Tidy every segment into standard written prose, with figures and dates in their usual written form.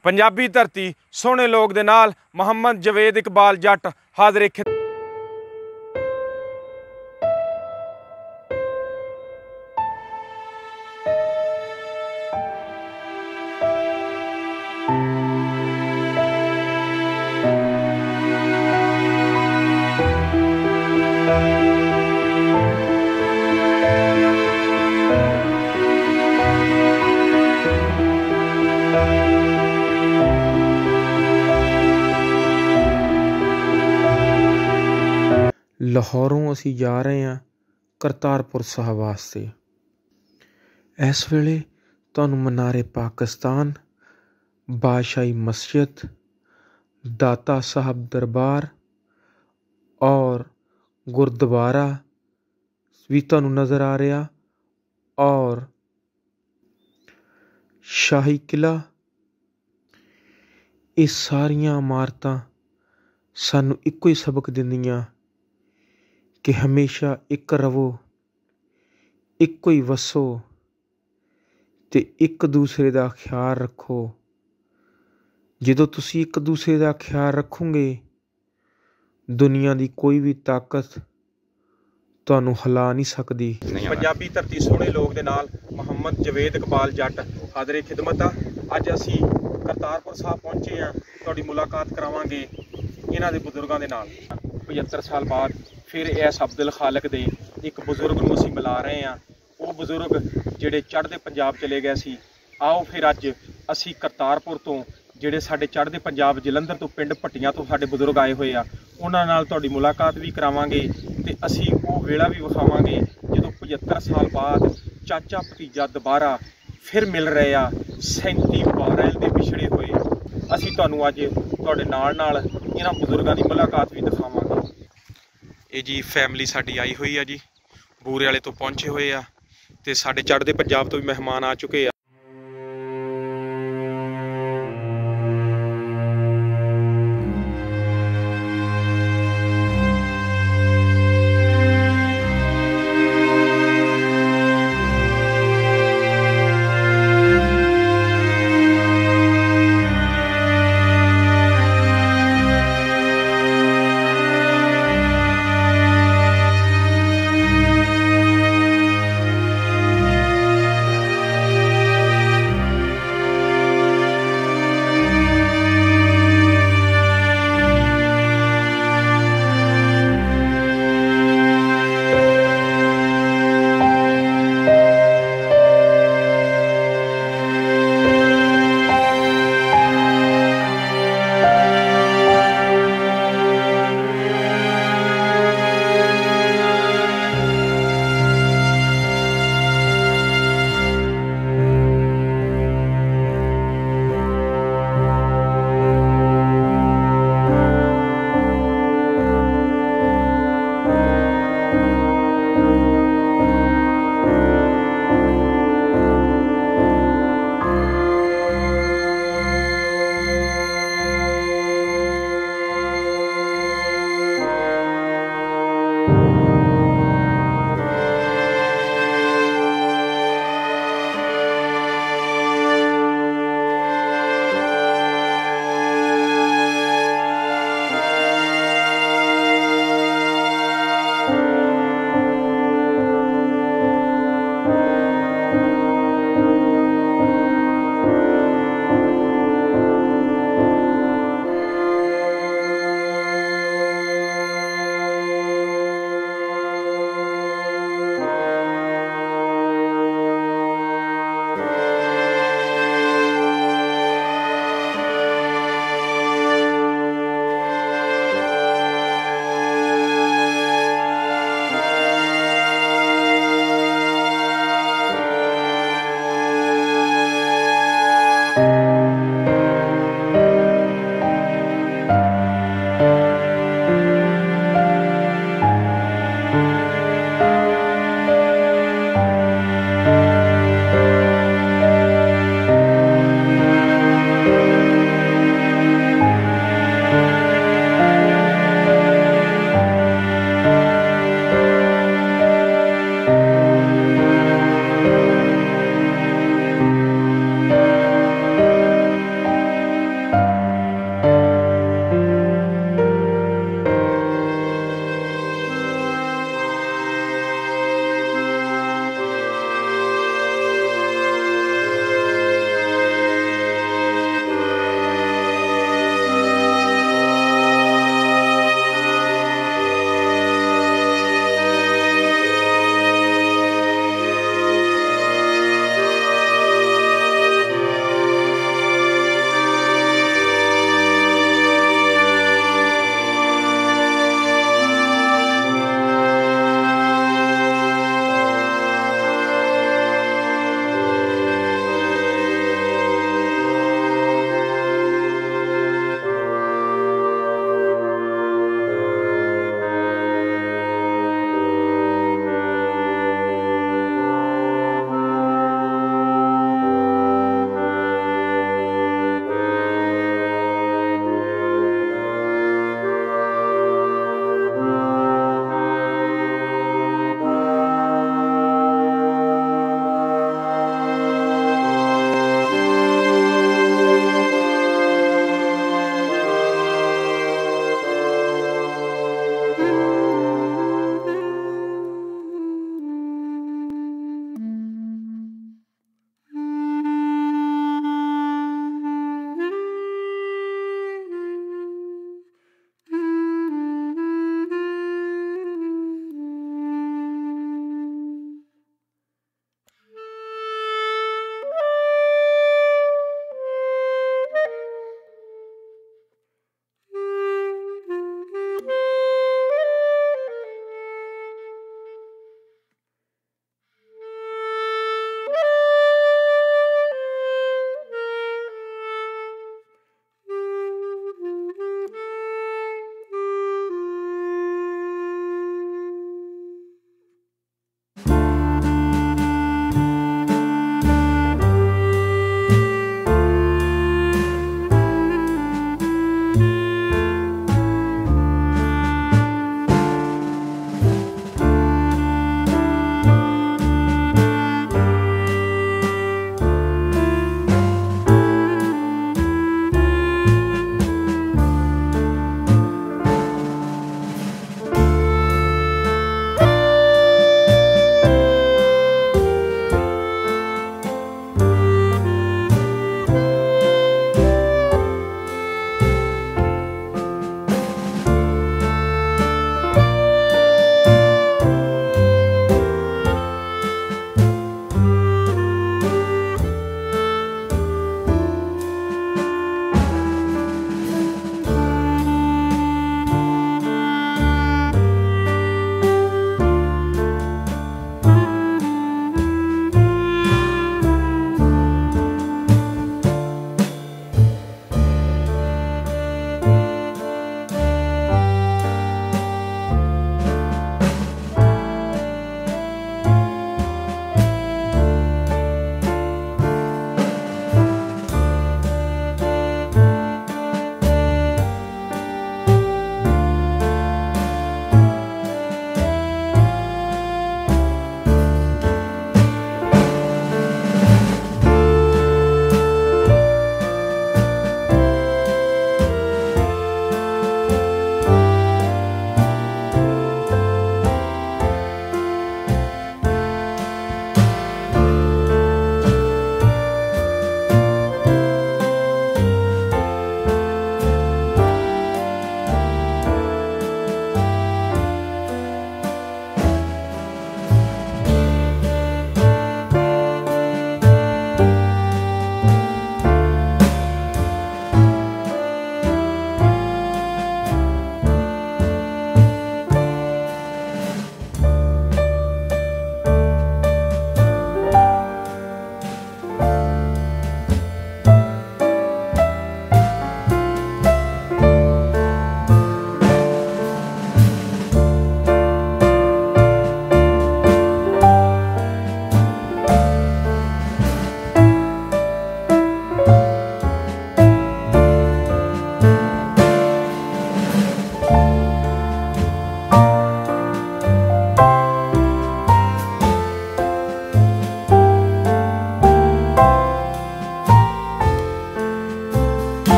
पंजाबी धरती सोहने लोग दे नाल मोहम्मद जवेद इकबाल जट हाज़िर ਲਾਹੌਰੋਂ ਅਸੀਂ ਜਾ ਰਹੇ ਹਾਂ ਕਰਤਾਰਪੁਰ ਸਾਹਿਬ ਵਾਸਤੇ। ਇਸ ਵੇਲੇ ਤੁਹਾਨੂੰ ਮਨਾਰੇ ਪਾਕਿਸਤਾਨ, ਬਾਦਸ਼ਾਹੀ ਮਸਜਿਦ, ਦਾਤਾ ਸਾਹਿਬ ਦਰਬਾਰ ਔਰ ਗੁਰਦੁਆਰਾ ਵੀ ਤੁਹਾਨੂੰ ਨਜ਼ਰ ਆ ਰਿਹਾ ਔਰ ਸ਼ਾਹੀ ਕਿਲ੍ਹਾ। ਇਹ ਸਾਰੀਆਂ ਇਮਾਰਤਾਂ ਸਾਨੂੰ ਇੱਕੋ ਹੀ ਸਬਕ ਦਿੰਦੀਆਂ ਕਿ ਹਮੇਸ਼ਾ ਇੱਕ ਰਵੋ, ਇੱਕੋ ਹੀ ਵਸੋ ਅਤੇ ਇੱਕ ਦੂਸਰੇ ਦਾ ਖਿਆਲ ਰੱਖੋ। ਜਦੋਂ ਤੁਸੀਂ ਇੱਕ ਦੂਸਰੇ ਦਾ ਖਿਆਲ ਰੱਖੋਗੇ, ਦੁਨੀਆ ਦੀ ਕੋਈ ਵੀ ਤਾਕਤ ਤੁਹਾਨੂੰ ਹਿਲਾ ਨਹੀਂ ਸਕਦੀ। पंजाबी धरती सोहने लोग दे नाल मोहम्मद जवेद इकबाल जट हाज़िर खिदमत आ। अज असी करतारपुर साहब पहुँचे हाँ। तुहाडी मुलाकात करावांगे इन्हां दे बुजुर्गां दे नाल। 75 साल बाद फिर इस अब्दुल खालिक दे एक बुजुर्ग नूं असीं मिला रहे हैं। वो बुजुर्ग जिहड़े चढ़दे पंजाब चले गए सी। आओ फिर अज असीं करतारपुर तो जिहड़े साडे चढ़दे पंजाब जलंधर तो पिंड भट्टियां तो साडे बुजुर्ग आए हुए आ, उन्हां नाल तुहाडी मुलाकात भी करावांगे ते असीं वो वेला भी विखावांगे जदों 75 साल बाद चाचा भतीजा दोबारा फिर मिल रहे आ। 37 अप्रैल दे पिछड़े होए असीं तुहानूं अज तुहाडे नाल इन्हां बुजुर्गां दी मुलाकात भी दिखावांगे। ये जी फैमिली साडी आई हुई है जी, बूरे वाले तो पहुंचे हुए आ ते साडे चढ़दे पंजाब तो भी मेहमान आ चुके आ।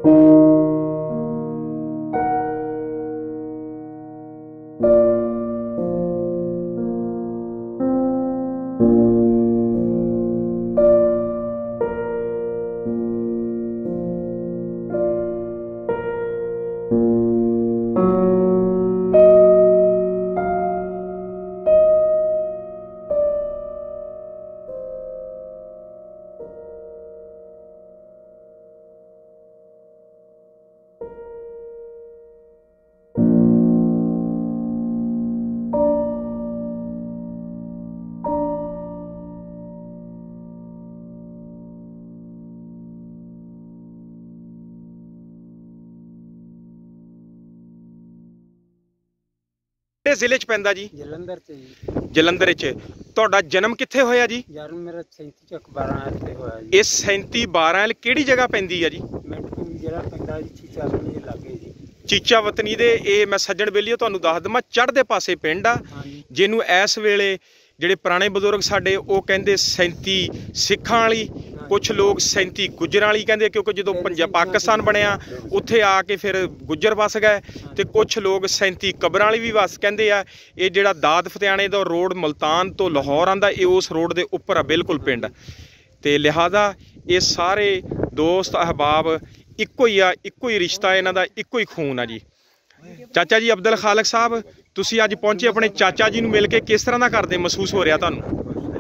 ਕਿਹੜੇ ਜ਼ਿਲ੍ਹੇ 'ਚ ਪੈਂਦਾ ਜੀ? ਜਲੰਧਰ ਚ ਜੀ। ਜਲੰਧਰ 'ਚ। ਤੁਹਾਡਾ ਜਨਮ ਕਿੱਥੇ ਹੋਇਆ ਜੀ? ਜਨਮ ਮੇਰਾ 37/12 ਤੇ ਹੋਇਆ ਜੀ। ਇਸ 37/12 ਕਿਹੜੀ ਜਗ੍ਹਾ ਪੈਂਦੀ ਆ ਜੀ? ਮੈਨੂੰ ਜਿਹੜਾ ਪਿੰਡਾ ਜੀ ਚੀਚਾ ਦੇ ਲਾਗੇ ਜੀ। ਚੀਚਾ ਵਤਨੀ ਦੇ ਇਹ ਮੈਂ ਸੱਜਣ ਬੇਲੀਓ ਤੁਹਾਨੂੰ ਦੱਸ ਦਵਾਂ, ਚੜ੍ਹਦੇ ਪਾਸੇ ਪਿੰਡ ਆ, ਜਿਹਨੂੰ ਇਸ ਵੇਲੇ ਜਿਹੜੇ ਪੁਰਾਣੇ ਬਜ਼ੁਰਗ ਸਾਡੇ ਉਹ ਕਹਿੰਦੇ 37 ਸਿੱਖਾਂ ਵਾਲੀ, ਕੁਛ ਲੋਕ 37 ਗੁੱਜਰਾਂ ਵਾਲੀ ਕਹਿੰਦੇ, ਕਿਉਂਕਿ ਜਦੋਂ ਪਾਕਿਸਤਾਨ ਬਣਿਆ ਉੱਥੇ ਆ ਕੇ ਫਿਰ ਗੁੱਜਰ ਵਸ ਗਏ, ਤੇ ਕੁਛ ਲੋਕ 37 ਕਬਰਾਂ ਵਾਲੀ ਵੀ ਵਸ ਕਹਿੰਦੇ ਆ। ਇਹ ਜਿਹੜਾ ਦਾਦ ਫਤਿਆਣੇ ਦਾ ਰੋਡ ਮੁਲਤਾਨ ਤੋਂ ਲਾਹੌਰ ਆਂਦਾ, ਇਹ ਉਸ ਰੋਡ ਦੇ ਉੱਪਰ ਆ ਬਿਲਕੁਲ ਪਿੰਡ, ਤੇ ਲਿਹਾਜ਼ਾ ਇਹ ਸਾਰੇ ਦੋਸਤ ਅਹਿਬਾਬ ਇੱਕੋ ਹੀ ਆ, ਇੱਕੋ ਹੀ ਰਿਸ਼ਤਾ ਇਹਨਾਂ ਦਾ, ਇੱਕੋ ਹੀ ਖੂਨ ਆ ਜੀ। ਚਾਚਾ ਜੀ ਅਬਦੁਲ ਖਾਲਕ ਸਾਹਿਬ, ਤੁਸੀਂ ਅੱਜ ਪਹੁੰਚੇ ਆਪਣੇ ਚਾਚਾ ਜੀ ਨੂੰ ਮਿਲ ਕੇ, ਕਿਸ ਤਰ੍ਹਾਂ ਦਾ ਕਰਦੇ ਮਹਿਸੂਸ ਹੋ ਰਿਹਾ ਤੁਹਾਨੂੰ?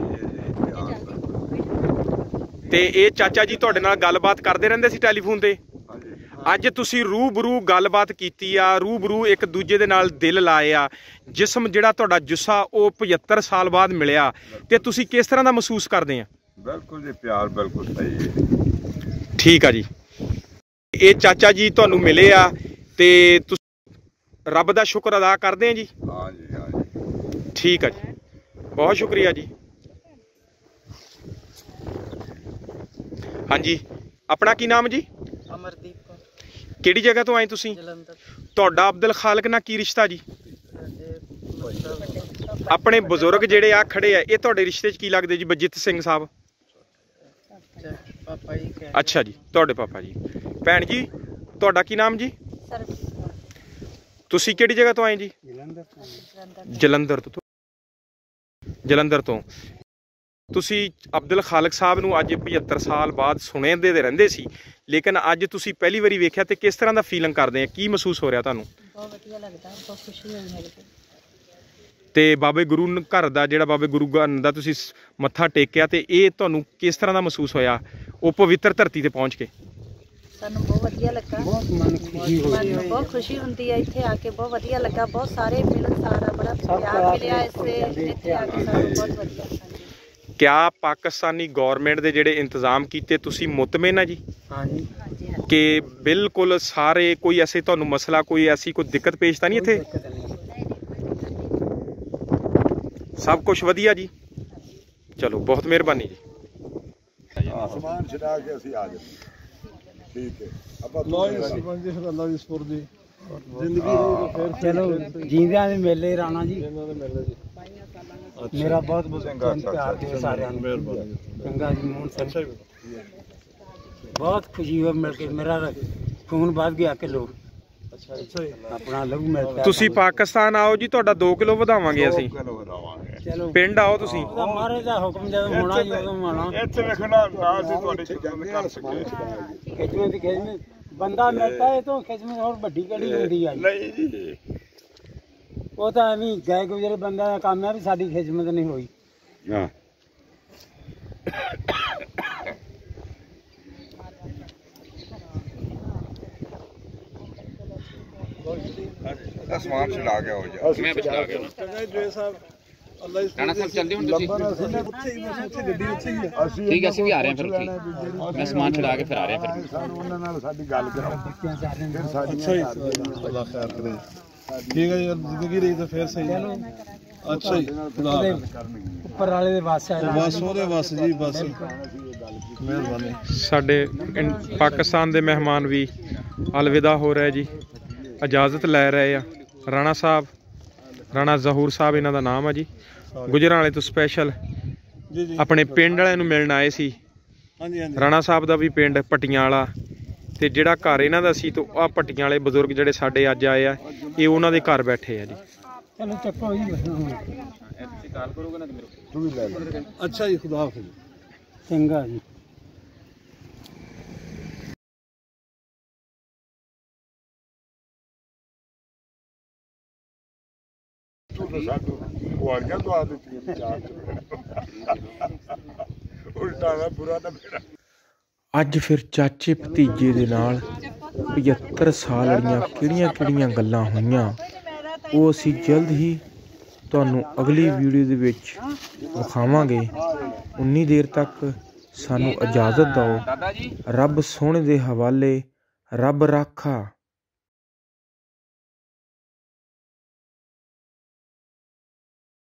ਤੇ ਇਹ ਚਾਚਾ ਜੀ ਤੁਹਾਡੇ ਨਾਲ ਗੱਲਬਾਤ ਕਰਦੇ ਰਹਿੰਦੇ ਸੀ ਟੈਲੀਫੋਨ ਤੇ, ਅੱਜ ਤੁਸੀਂ ਰੂਬਰੂ ਗੱਲਬਾਤ ਕੀਤੀ ਆ, ਰੂਬਰੂ ਇੱਕ ਦੂਜੇ ਦੇ ਨਾਲ ਦਿਲ ਲਾਏ ਆ, ਜਿਸਮ ਜਿਹੜਾ ਤੁਹਾਡਾ ਜੁੱਸਾ ਉਹ 75 ਸਾਲ ਬਾਅਦ ਮਿਲਿਆ, ਤੇ ਤੁਸੀਂ ਕਿਸ ਤਰ੍ਹਾਂ ਦਾ ਮਹਿਸੂਸ ਕਰਦੇ ਆ? ਬਿਲਕੁਲ ਜੀ, ਪਿਆਰ ਬਿਲਕੁਲ ਸਹੀ ਹੈ। ਠੀਕ ਆ ਜੀ। ਇਹ ਚਾਚਾ ਜੀ ਤੁਹਾਨੂੰ ਮਿਲੇ ਆ ਤੇ ਤੁਸੀਂ ਰੱਬ ਦਾ ਸ਼ੁਕਰ ਅਦਾ ਕਰਦੇ ਆ ਜੀ? ਹਾਂ ਜੀ, ਹਾਂ ਜੀ। ਠੀਕ ਆ ਜੀ, ਬਹੁਤ ਸ਼ੁਕਰੀਆ ਜੀ। ਹਾਂਜੀ, ਆਪਣਾ ਕੀ ਨਾਮ ਜੀ? ਅਮਰਦੀਪ ਕੌਰ। ਕਿਹੜੀ ਜਗ੍ਹਾ ਤੋਂ ਆਏ ਤੁਸੀਂ? ਜਲੰਧਰ। ਤੁਹਾਡਾ ਅਬਦੁਲ ਖਾਲਕ ਨਾਲ ਕੀ ਰਿਸ਼ਤਾ ਜੀ? ਆਪਣੇ ਬਜ਼ੁਰਗ ਜਿਹੜੇ ਆ ਖੜੇ ਆ, ਇਹ ਤੁਹਾਡੇ ਰਿਸ਼ਤੇ 'ਚ ਕੀ ਲੱਗਦੇ ਜੀ? ਬਜਿੱਤ ਸਿੰਘ ਸਾਹਿਬ। ਪਾਪਾ ਜੀ। ਅੱਛਾ ਜੀ, ਤੁਹਾਡੇ ਪਾਪਾ ਜੀ। ਭੈਣ ਜੀ ਤੁਹਾਡਾ ਕੀ ਨਾਮ ਜੀ? ਤੁਸੀਂ ਕਿਹੜੀ ਜਗ੍ਹਾ ਤੋਂ ਆਏ ਜੀ? ਜਲੰਧਰ ਤੋਂ। ਜਲੰਧਰ ਤੋਂ। ਤੁਸੀਂ ਅਬਦੁਲ ਖਾਲਕ ਸਾਹਿਬ ਨੂੰ ਅੱਜ 75 ਸਾਲ ਬਾਅਦ ਸੁਣਦੇ ਰਹਿੰਦੇ ਸੀ, ਲੇਕਿਨ ਅੱਜ ਤੁਸੀਂ ਪਹਿਲੀ ਵਾਰੀ ਵੇਖਿਆ, ਤੇ ਕਿਸ ਤਰ੍ਹਾਂ ਦਾ ਫੀਲਿੰਗ ਕਰਦੇ ਆ, ਕੀ ਮਹਿਸੂਸ ਹੋ ਰਿਹਾ ਤੁਹਾਨੂੰ? ਬਹੁਤ ਵਧੀਆ ਲੱਗਦਾ, ਬਹੁਤ ਖੁਸ਼ੀ ਹੋਈ ਹੈ। ਤੇ ਬਾਬੇ ਗੁਰੂ ਘਰ ਦਾ ਜਿਹੜਾ ਬਾਬੇ ਗੁਰੂ ਘਰ ਦਾ ਤੁਸੀਂ ਮੱਥਾ ਟੇਕਿਆ, ਤੇ ਇਹ ਤੁਹਾਨੂੰ ਕਿਸ ਤਰ੍ਹਾਂ ਦਾ ਮਹਿਸੂਸ ਹੋਇਆ ਉਹ ਪਵਿੱਤਰ ਧਰਤੀ ਤੇ ਪਹੁੰਚ ਕੇ? ਸਾਨੂੰ ਬਹੁਤ ਵਧੀਆ ਲੱਗਾ, ਬਹੁਤ ਮਨ ਖੁਸ਼ੀ ਹੋਈ, ਬਹੁਤ ਖੁਸ਼ੀ ਹੁੰਦੀ ਹੈ ਇੱਥੇ ਆ ਕੇ, ਬਹੁਤ ਵਧੀਆ ਲੱਗਾ, ਬਹੁਤ ਸਾਰੇ ਮਿਲਣਸਾਰ ਆ, ਬੜਾ ਪਿਆਰ ਮਿਲਿਆ ਇੱਥੇ ਆ ਕੇ, ਸਾਨੂੰ ਬਹੁਤ ਵਧੀਆ। ਕਿਆ ਪਾਕਿਸਤਾਨੀ ਗੌਰਮੈਂਟ ਦੇ ਜਿਹੜੇ ਇੰਤਜ਼ਾਮ ਕੀਤੇ ਤੁਸੀਂ ਮੁਤਮਿਨ ਆ ਜੀ? ਹਾਂ ਜੀ, ਕਿ ਬਿਲਕੁਲ ਸਾਰੇ, ਕੋਈ ਐਸੇ ਤੁਹਾਨੂੰ ਮਸਲਾ, ਕੋਈ ਐਸੀ ਕੋਈ ਦਿੱਕਤ ਪੇਸ਼ ਤਾਂ ਨਹੀਂ ਇੱਥੇ? ਸਭ ਕੁਝ ਵਧੀਆ ਜੀ, ਚਲੋ ਬਹੁਤ ਮਿਹਰਬਾਨੀ ਜੀ। ਸਮਾਨ ਛਡਾ ਕੇ ਅਸੀਂ ਆ ਜਾਂਦੇ। ਠੀਕ ਹੈ, ਆਪਾਂ ਸਰਪੰਚ ਜੀ ਫਿਰ ਅੱਲਾ ਦੀ ਸਪੁਰਦੀ ਜ਼ਿੰਦਗੀ ਫਿਰ ਚਲੋ ਜੀਂਦਿਆਂ ਦੇ ਮੇਲੇ ਰਾਣਾ ਜੀ। ਮੇਰਾ ਬਹੁਤ ਬਹੁਤ ਪਿਆਰ ਦਿਓ ਸਾਰਿਆਂ ਨੂੰ। ਚੰਗਾ ਜੀ, ਮੋਹਨ ਸਿੰਘ। ਬਹੁਤ ਖੁਸ਼ੀ ਹੋਈ ਮਿਲ ਕੇ, ਮੇਰਾ ਖੂਨ ਵੱਧ ਗਿਆ ਕਿਲੋ। ਆਪਣਾ ਲਹੂ ਮਿਲ ਗਿਆ। ਤੁਸੀਂ ਪਾਕਿਸਤਾਨ ਆਓ ਜੀ, ਤੁਹਾਡਾ 2 ਕਿਲੋ ਵਧਾਵਾਂਗੇ ਅਸੀਂ। ਚਲੋ ਪਿੰਡ ਆਓ ਤੁਸੀਂ। ਮਹਾਰਾਜ ਦਾ ਹੁਕਮ ਜਦੋਂ ਹੋਣਾ ਜੀ ਉਦੋਂ ਆਉਣਾ। ਇੱਥੇ ਵੇਖਣਾ ਨਾ ਅਸੀਂ ਤੁਹਾਡੇ ਗੱਲ ਕਰ ਸਕੇ। ਖਿਚਮਤ ਖਿਚਮਤ ਬੰਦਾ ਮਿਲਦਾ ਹੈ ਤਾਂ ਖਿਚਮਤ ਹੋਰ ਵੱਡੀ ਕਿਹੜੀ ਹੁੰਦੀ ਆ? ਨਹੀਂ ਜੀ, ਉਹ ਤਾਂ ਐਵੇਂ ਗਏ ਗੁਜ਼ਰੇ ਬੰਦਾ ਦਾ ਕੰਮ ਹੈ, ਵੀ ਸਾਡੀ ਖਿਚਮਤ ਨਹੀਂ ਹੋਈ। ਹਾਂ ਸਮਾਨ ਛਡਾ ਕੇ ਹੋ ਜਾ। ਮੈਂ ਬਚਾ ਗਿਆ ਨਾ ਜੋ ਸਾਹਿਬ ਅੱਲਾ ਦੀ ਰਾਣਾ ਸਾਹਿਬ ਚੱਲਦੇ ਹੁਣ ਤੁਸੀਂ ਉੱਥੇ ਗੱਡੀ ਉੱਥੇ ਹੀ ਹੈ। ਠੀਕ ਹੈ, ਅਸੀਂ ਵੀ ਆ ਰਹੇ ਹਾਂ ਫਿਰ ਉੱਥੇ। ਮੈਂ ਸਮਾਨ ਛਡਾ ਕੇ ਫਿਰ ਆ ਰਿਹਾ ਫਿਰ। ਸਾਨੂੰ ਉਹਨਾਂ ਨਾਲ ਸਾਡੀ ਗੱਲ ਕਰਾਓ, ਫਿਰ ਸਾਡੀ ਅੱਛਾ ਜੀ, ਅੱਲਾ ਖੈਰ ਕਰੇ। ਠੀਕ ਹੈ ਜੀ, ਜ਼ਿੰਦਗੀ ਰਹੀ ਤਾਂ ਫਿਰ ਸਹੀ। ਅੱਛਾ ਜੀ, ਉੱਪਰ ਵਾਲੇ ਦੇ ਵਾਸ ਹੈ, ਬਸ ਉਹਦੇ ਬਸ ਜੀ, ਬਸ ਮਿਹਰਬਾਨੀ। ਸਾਡੇ ਪਾਕਿਸਤਾਨ ਦੇ ਮਹਿਮਾਨ ਵੀ ਅਲਵਿਦਾ ਹੋ ਰਹੇ ਜੀ, ਇਜਾਜ਼ਤ ਲੈ ਰਹੇ ਆ। ਰਾਣਾ ਸਾਹਿਬ, ਰਾਣਾ ਜ਼ਹੂਰ ਸਾਹਿਬ ਇਹਨਾਂ ਦਾ ਨਾਮ ਆ ਜੀ, ਗੁਜਰਾਂਵਾਲੇ ਤੋਂ ਸਪੈਸ਼ਲ ਜੀ ਜੀ, ਆਪਣੇ ਪਿੰਡ ਵਾਲਿਆਂ ਨੂੰ ਮਿਲਣ ਆਏ ਸੀ। ਹਾਂਜੀ ਹਾਂਜੀ। ਰਾਣਾ ਸਾਹਿਬ ਦਾ ਵੀ ਪਿੰਡ ਪਟੀਆਂ ਵਾਲਾ, ਤੇ ਜਿਹੜਾ ਘਰ ਇਹਨਾਂ ਦਾ ਸੀ ਤੋਂ ਆ ਭੱਟੀਆਂ ਵਾਲੇ ਬਜ਼ੁਰਗ ਜਿਹੜੇ ਸਾਡੇ ਅੱਜ ਆਏ ਆ, ਇਹ ਉਹਨਾਂ ਦੇ ਘਰ ਬੈਠੇ ਆ ਜੀ। ਚਲੋ ਚੱਕੋ ਜੀ ਤੂੰ ਵੀ ਲੈ ਲੈ। ਅੱਛਾ ਜੀ, ਖੁਦਾ ਹਾਫਿਜ਼। ਚੰਗਾ ਜੀ। ਤੂੰ ਤਾਂ ਸਾਨੂੰ ਕੁਆਰੀਆਂ ਦਵਾ ਦਿੱਤੀਆਂ ਚਾਰ ਉਲਟਾ ਨਾ ਬੁਰਾ ਨਾ ਮੇਰਾ। ਅੱਜ ਫਿਰ ਚਾਚੇ ਭਤੀਜੇ ਦੇ ਨਾਲ 75 ਸਾਲ ਵਾਲੀਆਂ ਕਿਹੜੀਆਂ ਗੱਲਾਂ ਹੋਈਆਂ, ਉਹ ਅਸੀਂ ਜਲਦ ਹੀ ਤੁਹਾਨੂੰ ਅਗਲੀ ਵੀਡੀਓ ਦੇ ਵਿੱਚ ਵਿਖਾਵਾਂਗੇ। ਉਨੀ ਦੇਰ ਤੱਕ ਸਾਨੂੰ ਇਜਾਜ਼ਤ ਦਿਓ। ਰੱਬ ਸੋਹਣੇ ਦੇ ਹਵਾਲੇ। ਰੱਬ ਰਾਖਾ।